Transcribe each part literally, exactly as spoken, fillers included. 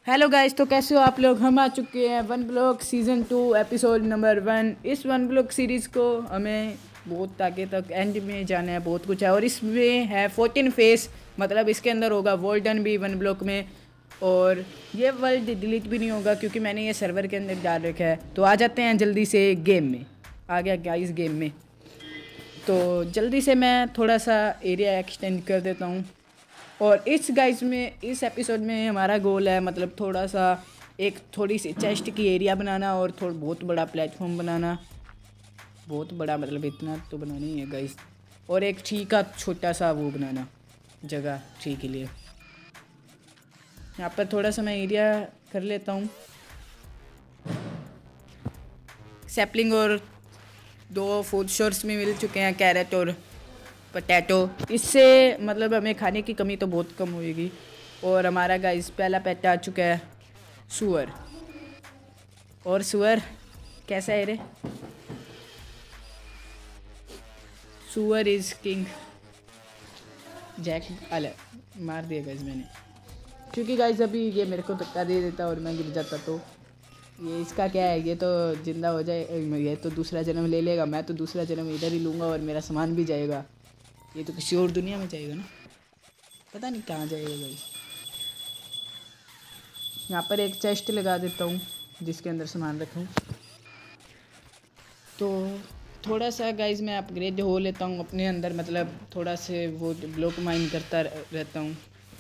Hello guys, तो कैसे हो आप लोग। हम आ चुके हैं one block season two episode number one. इस वन ब्लॉक सीरीज़ को हमें बहुत आगे तक एंड में जाना है, बहुत कुछ है। और इसमें है फोर्टीन फेस, मतलब इसके अंदर होगा वर्ल्डन भी वन ब्लॉक में। और ये वर्ल्ड डिलीट भी नहीं होगा क्योंकि मैंने ये सर्वर के अंदर डाल रखा है। तो आ जाते हैं जल्दी से गेम में। आ गया गाइस गेम में। तो जल्दी से मैं थोड़ा सा एरिया एक्सटेंड कर देता हूँ। और इस गाइस में इस एपिसोड में हमारा गोल है, मतलब थोड़ा सा एक थोड़ी सी चेस्ट की एरिया बनाना और थोड़ा बहुत बड़ा प्लेटफॉर्म बनाना। बहुत बड़ा मतलब इतना तो बनाना ही है गाइस। और एक ट्री का छोटा सा वो बनाना, जगह ट्री के लिए। यहाँ पर थोड़ा सा मैं एरिया कर लेता हूँ। सैपलिंग और दो फूड सोर्स में मिल चुके हैं, कैरेट और पोटैटो। इससे मतलब हमें खाने की कमी तो बहुत कम होएगी। और हमारा गाइस पहला पेट आ चुका है, सुअर। और सुअर कैसा है रे? सुअर इज किंग। जैक अल मार दिया गाइस मैंने, क्योंकि गाइस अभी ये मेरे को धक्का दे देता और मैं गिर जाता। तो ये इसका क्या है, ये तो जिंदा हो जाए, ये तो दूसरा जन्म ले लेगा। मैं तो दूसरा जन्म इधर ही लूँगा और मेरा सामान भी जाएगा। ये तो किसी और दुनिया में जाएगा ना, पता नहीं कहाँ जाएगा गाइस। यहाँ पर एक चेस्ट लगा देता हूँ जिसके अंदर सामान रखूँ। तो थोड़ा सा गाइस मैं अपग्रेड हो लेता हूँ अपने अंदर, मतलब थोड़ा से वो ब्लॉक माइन करता रहता हूँ।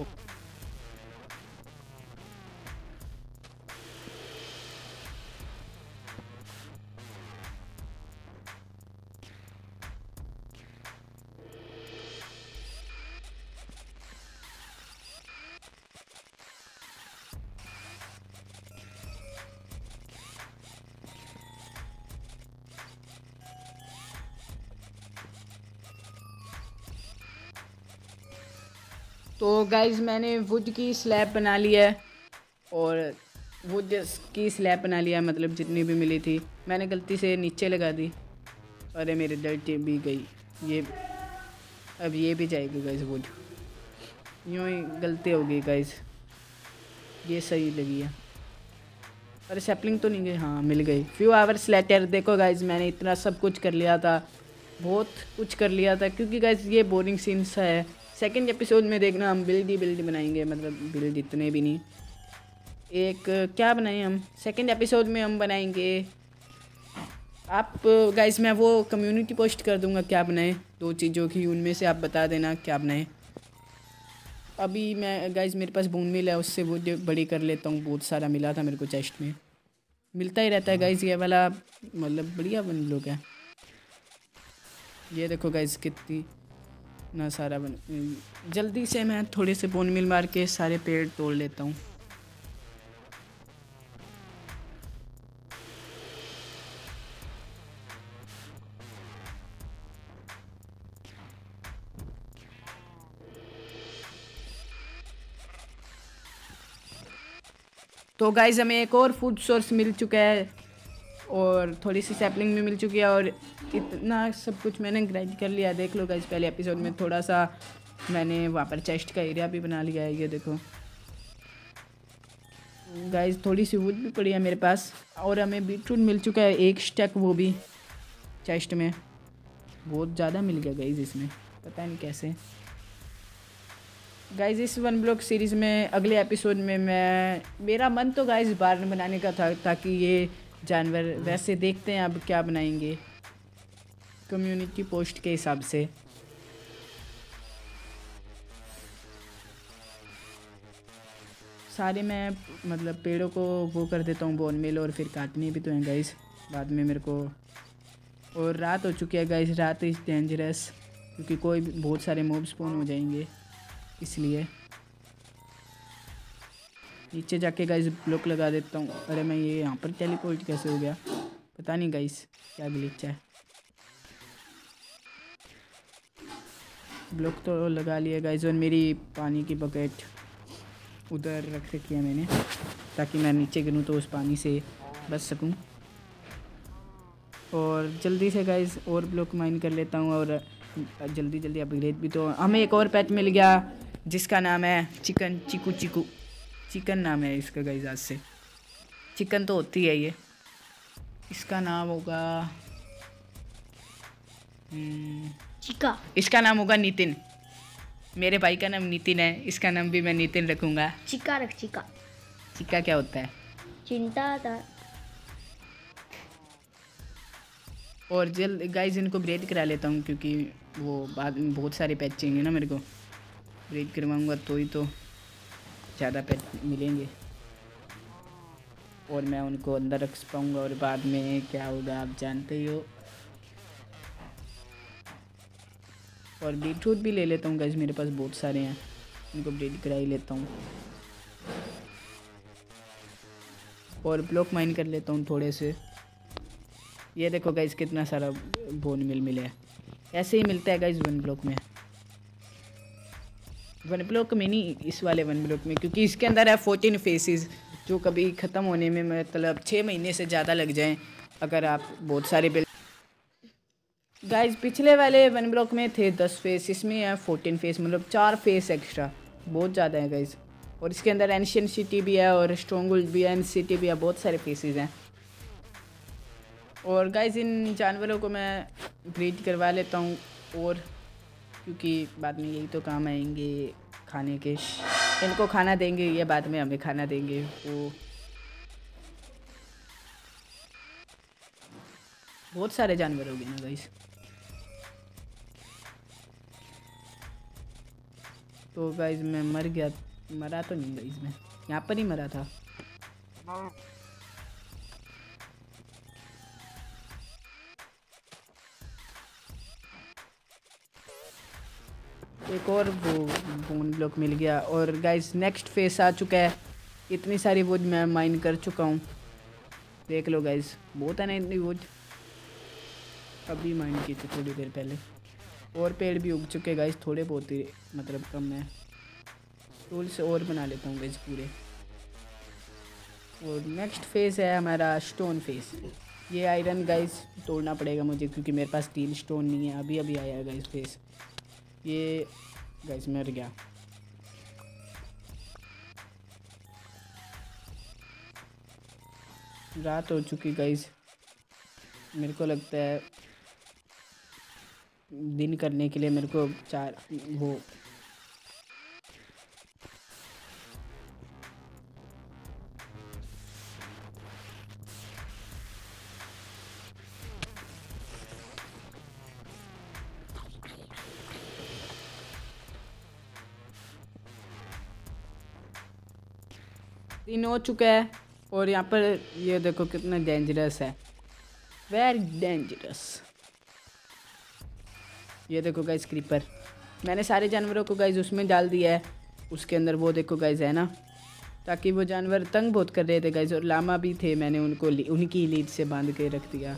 तो गाइस मैंने वुड की स्लैब बना लिया है। और वुड की स्लैब बना लिया है, मतलब जितनी भी मिली थी। मैंने गलती से नीचे लगा दी। अरे मेरे डर्ट भी गई ये। अब ये भी जाएगी गाइस वुड। यूँ ही गलती हो गई गाइस, ये सही लगी है। अरे सैपलिंग तो नहीं गई, हाँ मिल गई। Few hours later. देखो गाइस मैंने इतना सब कुछ कर लिया था, बहुत कुछ कर लिया था। क्योंकि गाइस ये बोरिंग सीन सा है। सेकंड एपिसोड में देखना हम बिल्ड ही बिल्ड बनाएंगे, मतलब बिल्ड इतने भी नहीं। एक क्या बनाएं हम सेकंड एपिसोड में, हम बनाएंगे। आप गाइस मैं वो कम्युनिटी पोस्ट कर दूंगा क्या बनाएं, दो चीज़ों की, उनमें से आप बता देना क्या बनाएं। अभी मैं गाइस मेरे पास बोन मिल है, उससे वो बड़ी कर लेता हूँ। बहुत सारा मिला था मेरे को चेस्ट में, मिलता ही रहता है गाइस ये वाला, मतलब बढ़िया बन लोग है। ये देखो गाइस कितनी ना सारा बन। जल्दी से मैं थोड़े से बोन मिल मार के सारे पेड़ तोड़ लेता हूँ। तो गाइस हमें एक और फूड सोर्स मिल चुका है और थोड़ी सी सैपलिंग भी मिल चुकी है। और इतना सब कुछ मैंने ग्राइंड कर लिया। देख लो गाइस पहले एपिसोड में थोड़ा सा मैंने वहाँ पर चेस्ट का एरिया भी बना लिया है। ये देखो गाइस थोड़ी सी वुड भी पड़ी है मेरे पास। और हमें बीटरूट मिल चुका है एक स्टैक, वो भी चेस्ट में। बहुत ज़्यादा मिल गया गाइस इसमें, पता नहीं कैसे। गाइस इस वन ब्लॉक सीरीज़ में अगले एपिसोड में मैं मेरा मन तो गाइस बार्न बनाने का था, ताकि ये जानवर, वैसे देखते हैं अब क्या बनाएंगे कम्युनिटी पोस्ट के हिसाब से। सारे मैं मतलब पेड़ों को वो कर देता हूँ बोन मिल, और फिर काटने भी तो हैं गाइस बाद में मेरे को। और रात हो चुकी है गाइस, रात इज़ डेंजरस, क्योंकि कोई बहुत सारे मॉब स्पॉन हो जाएंगे, इसलिए नीचे जाके गाइस ब्लॉक लगा देता हूँ। अरे मैं ये यहाँ पर टेलीपोर्ट कैसे हो गया, पता नहीं गाइस क्या ग्लिच है। ब्लॉक तो लगा लिया गाइस। और मेरी पानी की बकेट उधर रख रखी है मैंने, ताकि मैं नीचे गिरूँ तो उस पानी से बच सकूँ। और जल्दी से गाइस और ब्लॉक माइन कर लेता हूँ। और जल्दी जल्दी अपग्रेड भी। तो हमें एक और पेट मिल गया जिसका नाम है चिकन चिकू चिकू। चिकन नाम है इसका गाइस। आज से चिकन तो होती है ये। इसका नाम होगा चिका। इसका नाम होगा नितिन। मेरे भाई का नाम नितिन है, इसका नाम भी मैं नितिन रखूँगा। चिका रख। चिका चिका क्या होता है? चिंता था। और जल्द गाइस इनको ब्रीड करा लेता हूँ, क्योंकि वो बाद में बहुत सारे पेट चाहिए ना मेरे को। ब्रीड करवाऊँगा तो ही तो ज़्यादा पेट मिलेंगे और मैं उनको अंदर रख पाऊँगा। और बाद में क्या होगा आप जानते ही हो। और बीटरूट भी ले लेता हूँ गाइस, मेरे पास बहुत सारे हैं, इनको ब्रीड करा ही लेता हूँ। और ब्लॉक माइन कर लेता हूँ थोड़े से। ये देखो गाइस कितना सारा बोन मिल मिला है। ऐसे ही मिलता है गाइस वन ब्लॉक में। वन ब्लॉक में नहीं, इस वाले वन ब्लॉक में, क्योंकि इसके अंदर है फोर्टीन फेसेस जो कभी ख़त्म होने में मतलब छः महीने से ज़्यादा लग जाएं अगर आप बहुत सारे बिल। गाइस पिछले वाले वन ब्लॉक में थे दस फेस, इसमें है फोर्टीन फेस, मतलब चार फेस एक्स्ट्रा, बहुत ज़्यादा है गाइस। और इसके अंदर एंशिएंट सिटी भी है और स्ट्रॉन्गहोल्ड भी है, एंड सिटी भी है, बहुत सारे फेसेस हैं। और गाइस इन जानवरों को मैं ब्रीड करवा लेता हूँ, और क्योंकि बाद में यही तो काम आएंगे खाने के। इनको खाना देंगे, ये बाद में हमें खाना देंगे। वो बहुत सारे जानवर हो गए ना गाइस। तो गाइस मैं मर गया, मरा तो नहीं गाइस, मैं यहाँ पर ही मरा था। एक और वो बोन ब्लॉक मिल गया। और गाइस नेक्स्ट फेस आ चुका है। इतनी सारी वुड मैं माइन कर चुका हूँ, देख लो गाइस, बहुत है ना इतनी वुड। अभी माइन की थी थोड़ी देर पहले। और पेड़ भी उग चुके गाइस, थोड़े बहुत ही मतलब कम है। टूल से और बना लेता हूँ गाइस पूरे। और नेक्स्ट फेस है हमारा स्टोन फेस। ये आयरन गाइस तोड़ना पड़ेगा मुझे, क्योंकि मेरे पास तीन स्टोन नहीं है। अभी अभी आया है गाइस फेस। ये गाइस मर गया। रात हो चुकी गाइस, मेरे को लगता है दिन करने के लिए मेरे को चार वो दिन हो चुका है। और यहाँ पर ये देखो कितना डेंजरस है, वेरी डेंजरस। ये देखो गाइस क्रीपर, मैंने सारे जानवरों को गाइस उसमें डाल दिया है, उसके अंदर वो देखो गाइस है ना, ताकि वो जानवर तंग बहुत कर रहे थे गाइस। और लामा भी थे, मैंने उनको उनकी लीड से बांध के रख दिया।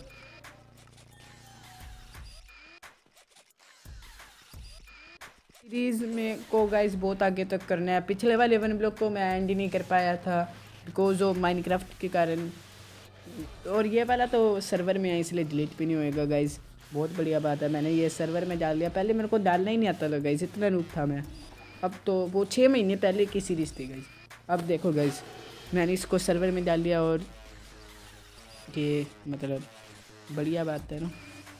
सीरीज़ में को गाइस बहुत आगे तक करना है। पिछले वाले वन ब्लॉक को मैं एंड नहीं कर पाया था बिकॉज ऑफ माइनक्राफ्ट के कारण। और ये वाला तो सर्वर में है, इसलिए डिलीट भी नहीं होएगा गाइस। बहुत बढ़िया बात है, मैंने ये सर्वर में डाल दिया। पहले मेरे को डालना ही नहीं आता था गाइस, इतना नूब था मैं। अब तो वो छः महीने पहले की सीरीज़ थी गाइस। अब देखो गाइस मैंने इसको सर्वर में डाल दिया, और ये मतलब बढ़िया बात है ना।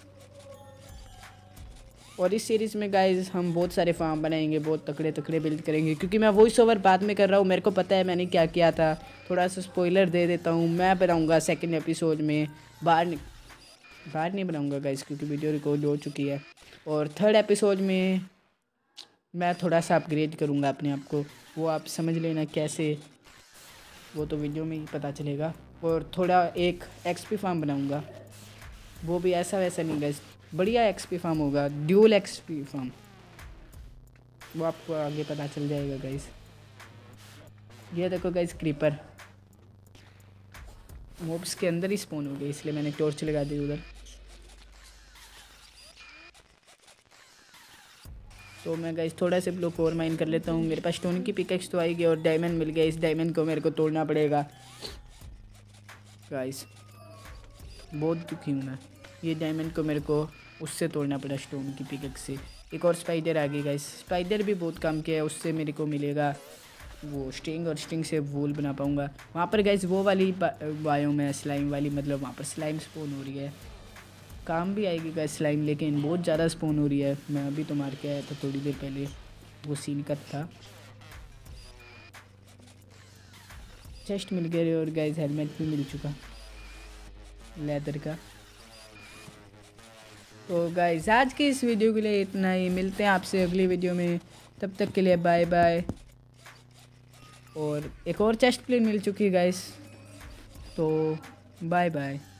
और इस सीरीज़ में गाइस हम बहुत सारे फार्म बनाएंगे, बहुत तकड़े तकड़े बिल्ड करेंगे, क्योंकि मैं वॉइस ओवर बाद में कर रहा हूँ। मेरे को पता है मैंने क्या किया था, थोड़ा सा स्पॉइलर दे देता हूँ। मैं बनाऊँगा सेकंड एपिसोड में, बाहर बाहर नहीं बनाऊँगा गाइस, क्योंकि वीडियो रिकॉर्ड हो चुकी है। और थर्ड एपिसोड में मैं थोड़ा सा अपग्रेड करूँगा अपने आप को, वो आप समझ लेना कैसे, वो तो वीडियो में ही पता चलेगा। और थोड़ा एक एक्सपी फार्म बनाऊँगा, वो भी ऐसा वैसा नहीं गाइस, बढ़िया एक्सपी फार्म होगा, ड्यूल एक्सपी फार्म, वो आपको आगे पता चल जाएगा गाइस। ये देखो गाइस क्रीपर मॉब्स के अंदर ही स्पॉन हो गए, इसलिए मैंने टॉर्च लगा दी उधर। तो मैं गाइस थोड़ा से ब्लॉक और माइन कर लेता हूँ। मेरे पास स्टोन की पिकेक्स तो आएगी और डायमंड मिल गया। इस डायमंड को मेरे को तोड़ना पड़ेगा गाइस, बहुत दुखी हूँ मैं। ये डायमंड को मेरे को उससे तोड़ना पड़ा, स्टोन की पिकेक्स से। एक और स्पाइडर आ गई गाइस, स्पाइडर भी बहुत काम किया है, उससे मेरे को मिलेगा वो स्ट्रिंग और स्ट्रिंग से वूल बना पाऊँगा। वहाँ पर गाइस वो वाली बायोम है स्लाइम वाली, मतलब वहाँ पर स्लाइम स्पॉन हो रही है, काम भी आएगी गाइस स्लाइम, लेकिन बहुत ज़्यादा स्पॉन हो रही है। मैं अभी तो मार के आया था थोड़ी देर पहले, वो सीन कट था। चेस्ट मिल गया और गाइस हेलमेट भी मिल चुका लेदर का। तो गाइस आज की इस वीडियो के लिए इतना ही, मिलते हैं आपसे अगली वीडियो में, तब तक के लिए बाय बाय। और एक और चेस्ट प्लेट मिल चुकी है गाइस, तो बाय बाय।